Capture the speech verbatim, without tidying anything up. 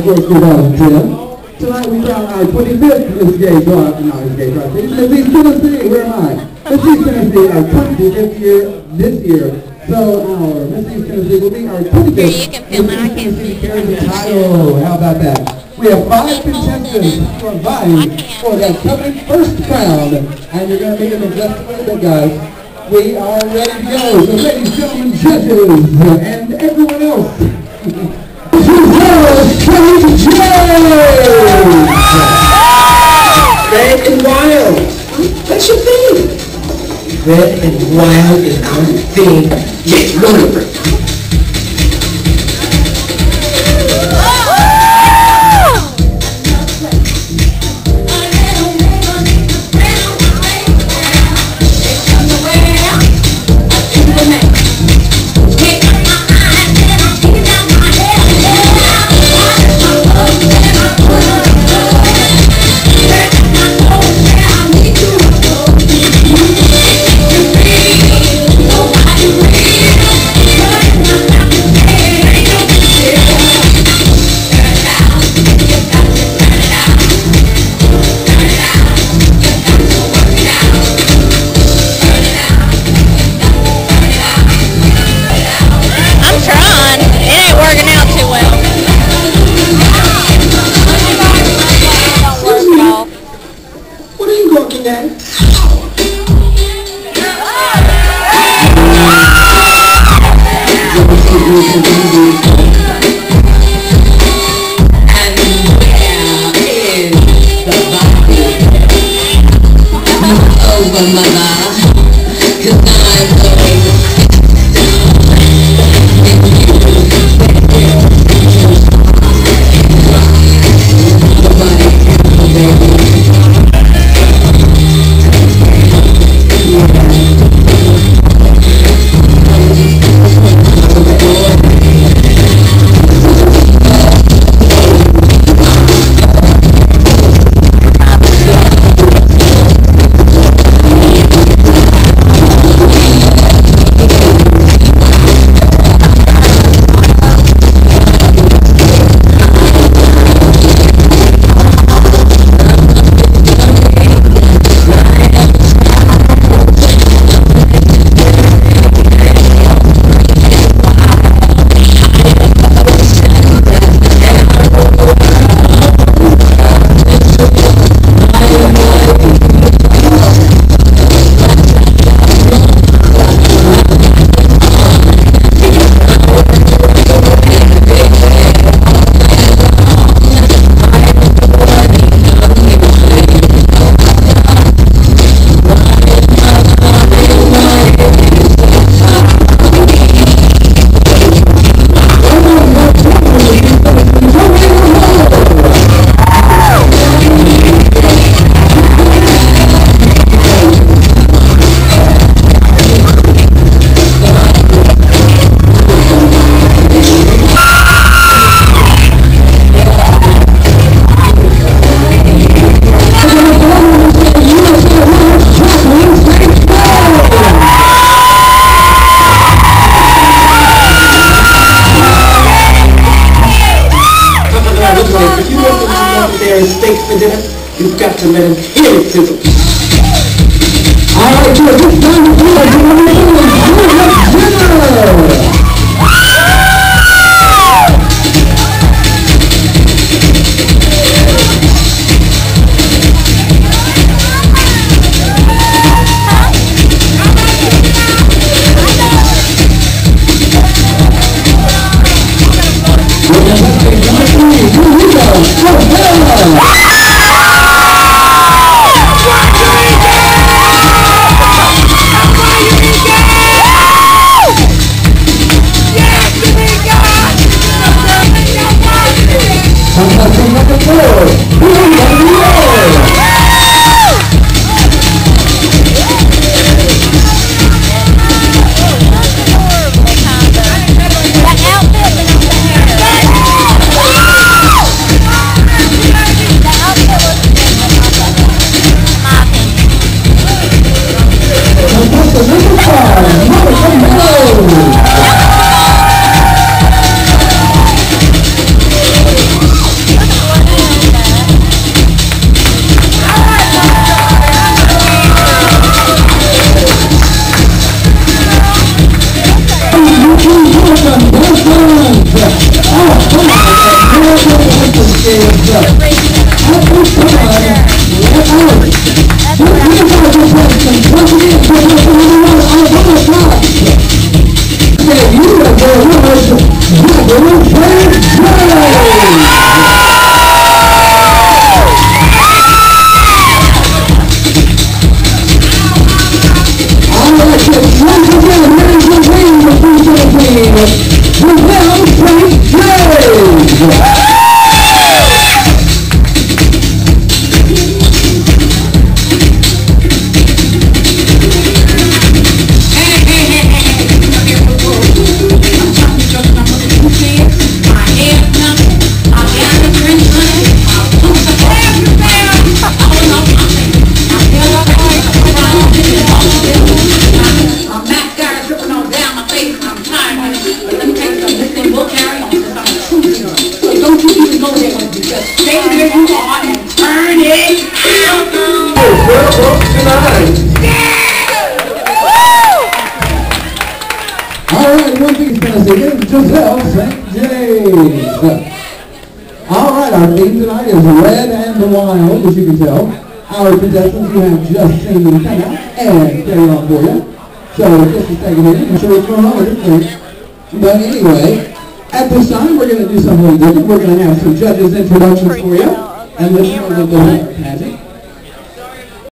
two thousand ten. Tonight we found our twenty-fifth Miss Gay Drive, no, Miss Gay Drive, Miss East Tennessee, where am I? Miss East Tennessee, our twenty-fifth year, this year. So our Miss East Tennessee will be our twenty-fifth. You can film it, I can't see. Carries the title. How about that? We have five contestants who are vying for that coming first crown. And you're going to meet them in just a little bit, guys. We are ready to go. So ladies, gentlemen, judges, and everyone else. Giselle Dalayna Jackie! Red and Wild. That's your thing. Red and Wild is our thing. Yes, wonderful. Steak for dinner, you've got to let him hear it sizzle. All right, so it's time to do it. right, Northeast Tennessee is Giselle Saint James. All right, our theme tonight is Red and Wild, as you can tell. Our contestants, you have just seen them come out and carry on for you. So just to take a minute and show what's going on with it. But anyway, at this time, we're going to do something different. We're going to have some judges' introductions for you. And let's know that they're magic.